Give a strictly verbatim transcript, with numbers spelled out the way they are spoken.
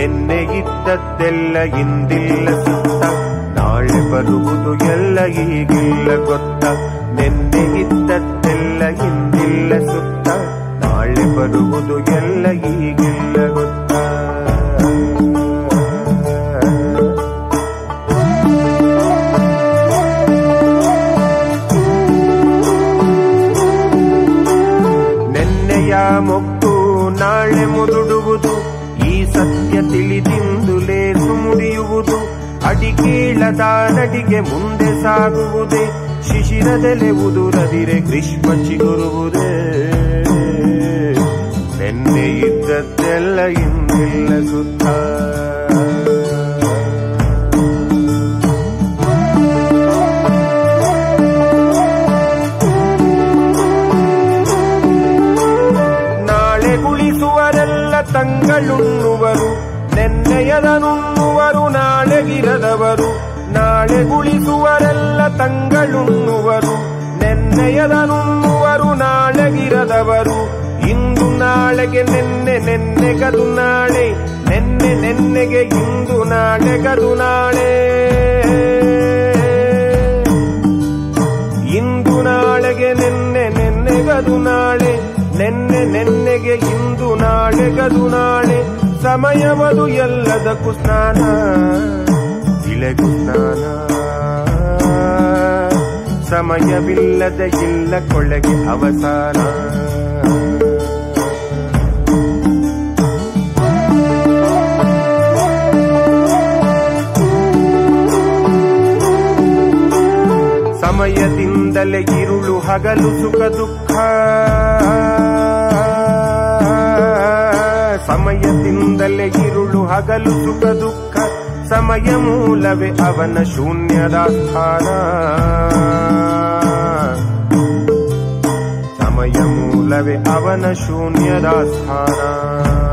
ನೆನ್ನೆ ಇದ್ದದ್ದೆಲ್ಲ ಇಂದಿಲ್ಲ ಸುತ್ತ, ನಾಳೆ ಬರುವುದು ಎಲ್ಲ ಈಗಿಲ್ಲ ಗೊತ್ತ. ನೆನ್ನೆ ಇದ್ದದ್ದೆಲ್ಲ ಇಂದಿಲ್ಲ ಸುತ್ತ, ನಾಳೆ ಬರುವುದು ಎಲ್ಲ ಈಗಿಲ್ಲ ಗೊತ್ತ. ನೆನ್ನೆಯ ಮೊಗ್ಗು ನಾಳೆ ಮುದುಡುವುದು, ಈ ಸತ್ಯ ತಿಳಿದಿಂದುಲೇ ಸುಮುಡಿಯುವುದು. ಅಡಿಕೇಳದ ನಡಿಗೆ ಮುಂದೆ ಸಾಗುವುದೇ, ಶಿಶಿರದೆಲೆ ಉದುರದಿರೆ ಗ್ರೀಷ್ಮ ಚಿಗುರುವುದೇ. ನೆನ್ನೆ ಇದ್ದದ್ದೆಲ್ಲ ಇಂದಿಲ್ಲ ಸುತ್ತ. ನಾಳೆ ಗುಳಿಸುವರೆಲ್ಲ ತಂಗಳುಣ್ಣುವರು, ನೆನ್ನೆಯದನುಣ್ಣುವರು ನಾಳೆಗಿರದವರು. ನಾಳೆ ಗುಳಿಸುವರೆಲ್ಲ ತಂಗಳುಣ್ಣುವರು, ನೆನ್ನೆಯದನುಣ್ಣುವರು ನಾಳೆಗಿರದವರು. ಇಂದು ನಾಳೆಗೆ ನೆನ್ನೆ, ನೆನ್ನೆಗದು ನಾಳೆ, ನೆನ್ನೆ ನೆನ್ನೆಗೆ ಇಂದು ನಾಳೆಗದು ನಾಳೆ. ಇಂದು ನಾಳೆಗೆ ನೆನ್ನೆ, ನೆನ್ನೆಗದು ನಾಳೆ, ನೆನ್ನೆ ನೆನ್ನೆಗೆ ಇಂದು ನಾಳೆಗದು ನಾಳೆ. ಸಮಯವದು ಎಲ್ಲದಕ್ಕೂ ಸ್ನಾನ, ಇಳೆಗೂ ಸ್ನಾನ. ಸಮಯವಿಲ್ಲದ ಇಲ್ಲ ಕೊಳ್ಳೆಗೆ ಅವಸಾನ. ಸಮಯದಿಂದಲೇ ಇರುಳು ಹಗಲು ಸುಖ ದುಃಖ, ಸಮಯದಿಂದಲೇ ಇರುಳು ಹಗಲು ಸುಖ ದುಃಖ. ಸಮಯ ಮೂಲವೇ ಅವನ ಶೂನ್ಯದ ಸ್ಥಾನ, ಸಮಯ ಮೂಲವೇ ಅವನ ಶೂನ್ಯದ ಸ್ಥಾನ.